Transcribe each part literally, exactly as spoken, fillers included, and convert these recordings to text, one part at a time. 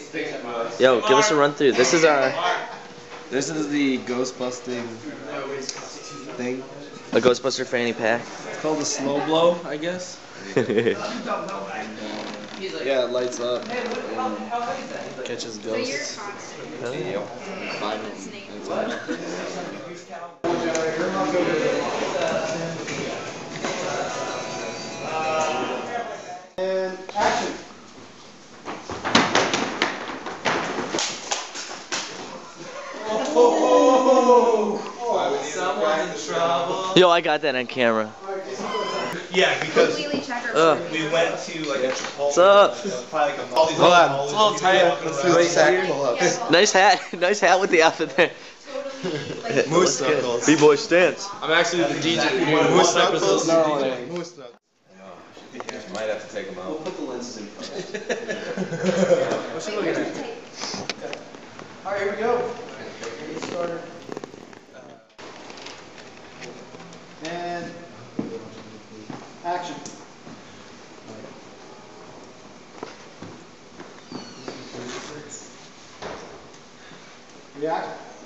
Yo, give us a run through. This is our. This is the ghost busting thing. A Ghostbuster fanny pack. It's called a slow blow, I guess. Yeah, it lights up and catches ghosts. Oh, yeah. Five minutes. And action. Someone in trouble. Yo, I got that on camera. Yeah, because Uh, we went to like a Chipotle. What's up? Probably like a Hold on, it's a little tight. Let's do a sack pull-ups. Nice hat. Nice hat with the outfit there. Moose knuckles. B-boy stance. I'm actually the D J. Moose knuckles? No, Moose knuckles. You might have to take them out. We'll put the lenses in front. What's she looking at? Alright, here we go. Get started. And action. React.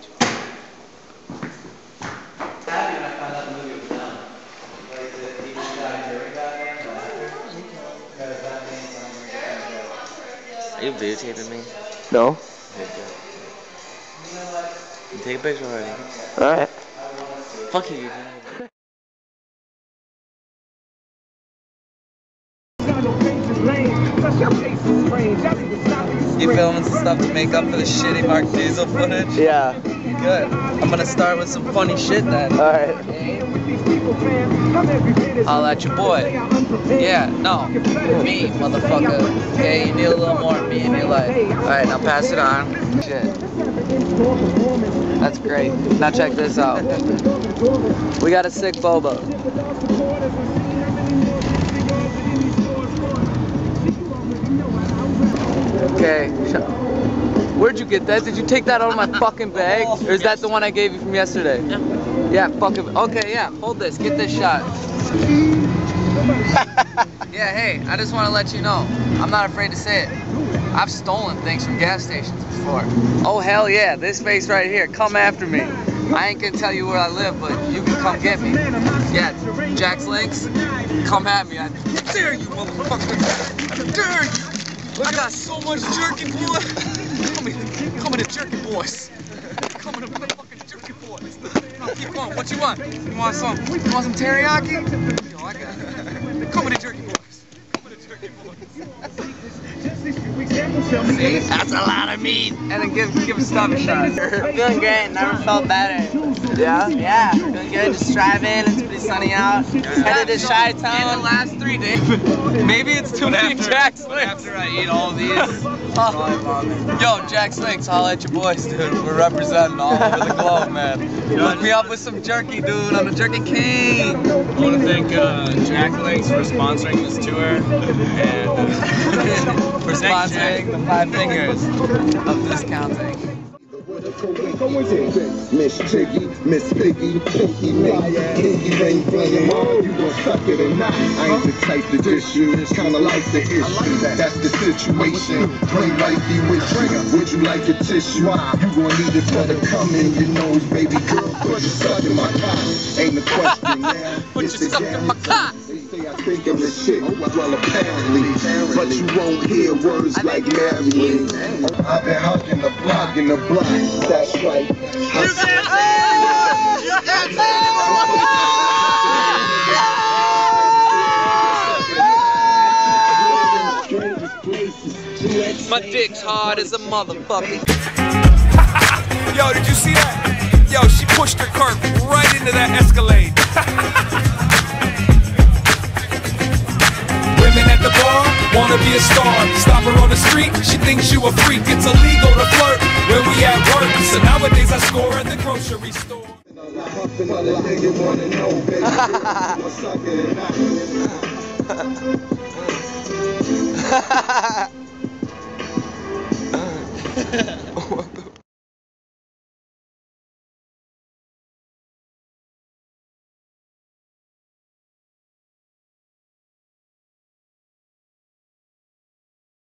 Happy when I found out the movie was done. Like the even guy during that because that means I'm. Are you videotaping me? No. You take a picture already. Alright. Fuck you. You filming some stuff to make up for the shitty Mark Diesel footage? Yeah. Good. I'm gonna start with some funny shit then. Alright. Holla at your boy. Yeah, no. Me, motherfucker. Okay, you need a little more of me in your life. Alright, now pass it on. Shit. That's great. Now check this out. We got a sick boba. Okay. Where'd you get that? Did you take that out of my fucking bag? Or is that the one I gave you from yesterday? Yeah. Yeah, fucking. Okay, yeah. Hold this. Get this shot. Yeah, hey, I just want to let you know. I'm not afraid to say it. I've stolen things from gas stations before. Oh, hell yeah. This face right here. Come after me. I ain't gonna tell you where I live, but you can come get me. Yeah, Jack's Links. Come at me. I dare you, motherfucker. I dare you. I got so much jerky, boy. Come in, come in the jerky boys. Come in the motherfucking jerky boys. No, keep going. What you want? You want some? You want some teriyaki? Yo, I got it. Come in the jerky boys. Come in the jerky boys. See, that's a lot of meat. And then give give a stomach shot. Feeling great. Never felt better. Yeah? Yeah. Feeling good. Just driving. It's pretty sunny out. Headed to Chi-Town. In the last three days. Maybe it's too many Jack's Links. After I eat all these, oh. Yo, Jack's Links, holla at your boys, dude. We're representing all over the globe, man. Hook me up with some jerky, dude. I'm a jerky king. I want to thank uh, Jack Links for sponsoring this tour and uh, for sponsoring the five fingers of discounting. Miss Tiggy, Miss Piggy, Pinky Nick, Pinky Ring Flame on, you gon' suck it or not. I ain't the type to dish you, it's kinda like the issue. That's the situation. Drink like you with trigger. Would you like a tissue? You gon' need it for the coming, your nose, baby girl. Put you suck in my cock. Ain't the question now. Put you suck in my cock. They say I think I'm the shit, well apparently, but you won't hear words like Marilyn. I've been hugging the block in the block. That's right. You can't You can't My dick's hard as a motherfucker. Yo, did you see that? Yo, she pushed her cart right into that Escalade. Women at the bar wanna be a star. Stop her on the street, she thinks you a freak. It's illegal to flirt when we at work. So nowadays I score at the grocery store. Ha